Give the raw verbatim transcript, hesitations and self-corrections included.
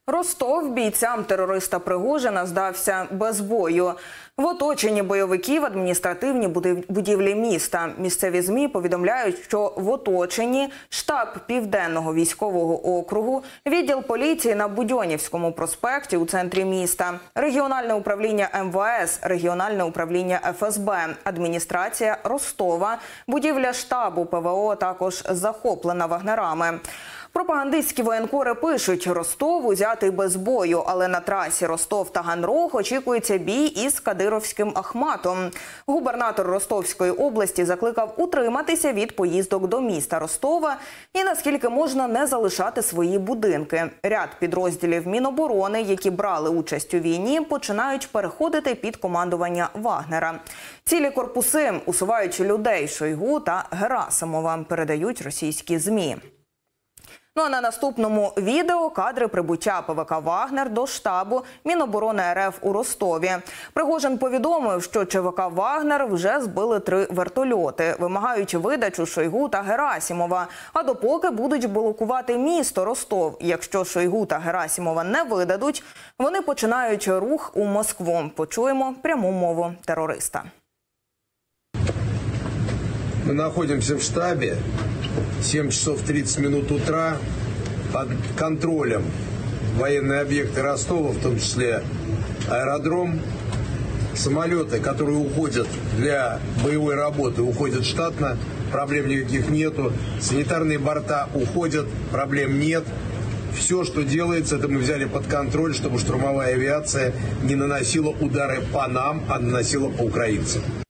Ростов бійцям терориста Пригожина здався без бою. В оточенні бойовиків адміністративні будівлі міста. Місцеві ЗМІ повідомляють, що в оточенні штаб Південного військового округу, відділ поліції на Будьонівському проспекті у центрі міста, регіональне управління ем ве ес, регіональне управління еф ес бе, адміністрація Ростова, будівля штабу пе ве о також захоплена вагнерами. Пропагандистські воєнкори пишуть, Ростов узятий без бою, але на трасі Ростов-Таганрог очікується бій із кадировським Ахматом. Губернатор Ростовської області закликав утриматися від поїздок до міста Ростова і наскільки можна не залишати свої будинки. Ряд підрозділів Міноборони, які брали участь у війні, починають переходити під командування Вагнера. Цілі корпуси, усуваючи людей Шойгу та Герасимова, передають російські ЗМІ. Ну а на наступному відео кадри прибуття пе ве ка «Вагнер» до штабу Міноборони ер еф у Ростові. Пригожин повідомив, що че ве ка «Вагнер» вже збили три вертольоти, вимагають видачу Шойгу та Герасимова, а допоки будуть блокувати місто Ростов. Якщо Шойгу та Герасимова не видадуть, вони починають рух у Москву. Почуємо пряму мову терориста. Ми знаходимося в штабі. семь часов тридцать минут утра, под контролем военные объекты Ростова, в том числе аэродром. Самолеты, которые уходят для боевой работы, уходят штатно, проблем никаких нету. Санитарные борта уходят, проблем нет. Все, что делается, это мы взяли под контроль, чтобы штурмовая авиация не наносила удары по нам, а наносила по украинцам.